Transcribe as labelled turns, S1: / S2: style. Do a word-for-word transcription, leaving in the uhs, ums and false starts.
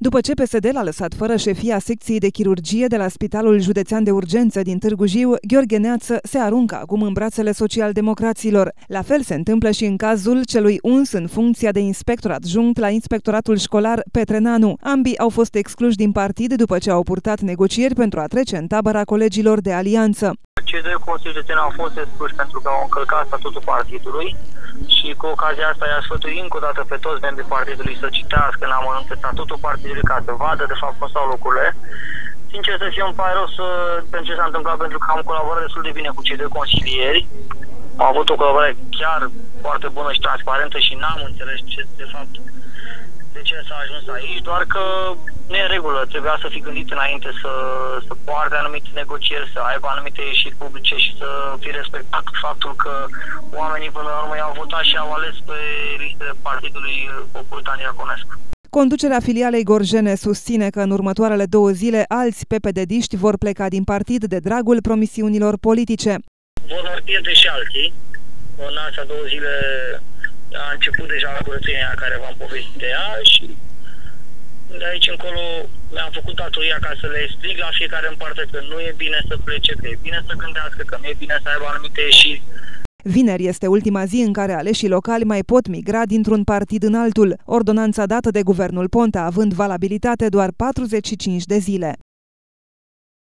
S1: După ce P S D l-a lăsat fără șefia secției de chirurgie de la Spitalul Județean de Urgență din Târgu Jiu, Gheorghe Neață se aruncă acum în brațele social-democraților. La fel se întâmplă și în cazul celui uns în funcția de inspector adjunct la Inspectoratul Școlar Petre Nanu. Ambii au fost excluși din partid după ce au purtat negocieri pentru a trece în tabăra colegilor de alianță.
S2: Cei doi constituționali au fost excluși pentru că au încălcat statutul partidului și cu ocazia asta i-a sfătuit încă o dată pe toți membrii partidului să citească în amănunte statutul partidului ca să vadă de fapt cum stau lucrurile. Sincer să fiu, îmi pare rău să, pentru ce s-a întâmplat, pentru că am colaborat destul de bine cu cei doi consilieri. Am avut o colaborare chiar foarte bună și transparentă și n-am înțeles ce, de fapt de ce s-a ajuns aici, doar că nu e în regulă, trebuia să fi gândit înainte să, să poarte anumite negocieri, să aibă anumite ieșiri publice și să fi respectat faptul că oamenii până la urmă i-au votat și au ales pe listele Partidului Popular Iaconescu.
S1: Conducerea filialei gorjene susține că în următoarele două zile alți P P D-diști vor pleca din partid de dragul promisiunilor politice.
S2: Vor mai pierde și alții. În astea două zile a început deja curățenia care v-am povestit de ea și de aici încolo mi-am făcut datoria ca să le explic la fiecare în parte că nu e bine să plece, că e bine să gândească, că nu e bine să aibă anumite ieșiri.
S1: Vineri este ultima zi în care aleșii locali mai pot migra dintr-un partid în altul, ordonanța dată de guvernul Ponta având valabilitate doar patruzeci și cinci de zile.